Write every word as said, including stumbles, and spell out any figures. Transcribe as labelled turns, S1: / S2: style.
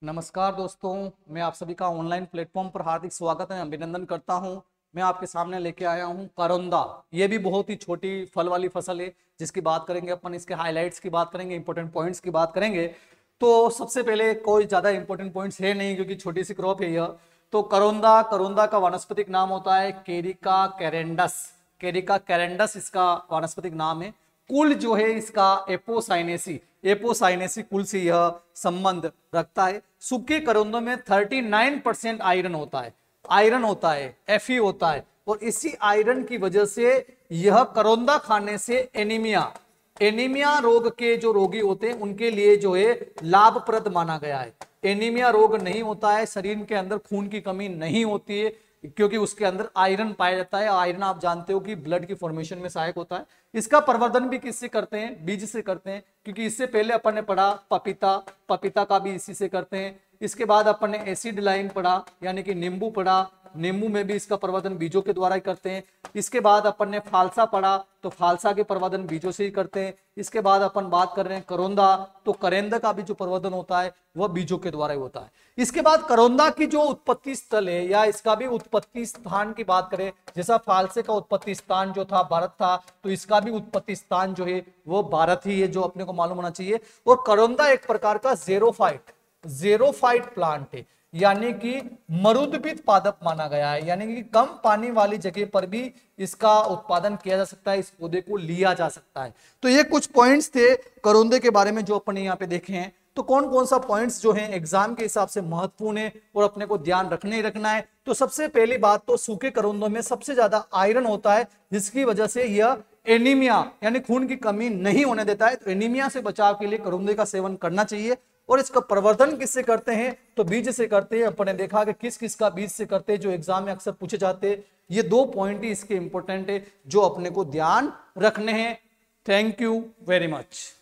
S1: नमस्कार दोस्तों, मैं आप सभी का ऑनलाइन प्लेटफॉर्म पर हार्दिक स्वागत है, अभिनंदन करता हूं। मैं आपके सामने लेके आया हूं करौंदा। ये भी बहुत ही छोटी फल वाली फसल है जिसकी बात करेंगे अपन, इसके हाइलाइट्स की बात करेंगे, इंपॉर्टेंट पॉइंट्स की बात करेंगे। तो सबसे पहले कोई ज्यादा इंपॉर्टेंट पॉइंट्स है नहीं क्योंकि छोटी सी क्रॉप है यह। तो करौंदा करौंदा का वानस्पतिक नाम होता है कैरिका कैरेंडस। कैरिका कैरेंडस इसका वानस्पतिक नाम है। कुल जो है इसका एपोसाइनेसी एपोसाइनेसी कुल से यह संबंध रखता है। सूखे करौंदों में उनतालीस परसेंट आयरन होता है आयरन होता है एफी होता है, और इसी आयरन की वजह से यह करौंदा खाने से एनीमिया एनीमिया रोग के जो रोगी होते हैं उनके लिए जो है लाभप्रद माना गया है। एनीमिया रोग नहीं होता है, शरीर के अंदर खून की कमी नहीं होती है क्योंकि उसके अंदर आयरन पाया जाता है। आयरन आप जानते हो कि ब्लड की फॉर्मेशन में सहायक होता है। इसका प्रवर्धन भी किससे करते हैं? बीज से करते हैं, क्योंकि इससे पहले अपन ने पढ़ा पपीता पपीता का भी इसी से करते हैं। इसके बाद अपन ने एसिड लाइम पढ़ा, यानी कि नींबू पढ़ा, नींबू में भी इसका प्रवर्धन बीजों के द्वारा ही करते हैं। इसके बाद अपन ने फालसा पढ़ा, तो फालसा के प्रवर्धन बीजों से ही करते हैं। इसके बाद अपन बात कर रहे हैं करौंदा, तो करेंदा का भी जो प्रवर्धन होता है वह बीजों के द्वारा ही होता है। इसके बाद करौंदा की जो उत्पत्ति स्थल है या इसका भी उत्पत्ति स्थान की बात करें, जैसा फालसे का उत्पत्ति स्थान जो था भारत था, तो इसका भी उत्पत्ति स्थान जो है वो भारत ही है, जो अपने को मालूम होना चाहिए। और करौंदा एक प्रकार का जेरोफाइट जेरोफाइट प्लांट है, यानी कि मरुद्भिद पादप माना गया है, यानी कि कम पानी वाली जगह पर भी इसका उत्पादन किया जा सकता है, इस पौधे को लिया जा सकता है। तो ये कुछ पॉइंट्स थे करौंदे के बारे में जो अपन ने यहाँ पे देखे हैं। तो कौन कौन सा पॉइंट्स जो हैं एग्जाम के हिसाब से महत्वपूर्ण है और अपने को ध्यान रखने ही रखना है। तो सबसे पहली बात तो सूखे करौंदों में सबसे ज्यादा आयरन होता है, जिसकी वजह से यह एनीमिया यानी खून की कमी नहीं होने देता है। तो एनीमिया से बचाव के लिए करौंदे का सेवन करना चाहिए। और इसका प्रवर्धन किससे करते हैं? तो बीज से करते हैं। अपन ने देखा कि किस किस का बीज से करते हैं, जो एग्जाम में अक्सर पूछे जाते हैं। ये दो पॉइंट ही इसके इंपॉर्टेंट है जो अपने को ध्यान रखने हैं। Thank you very much.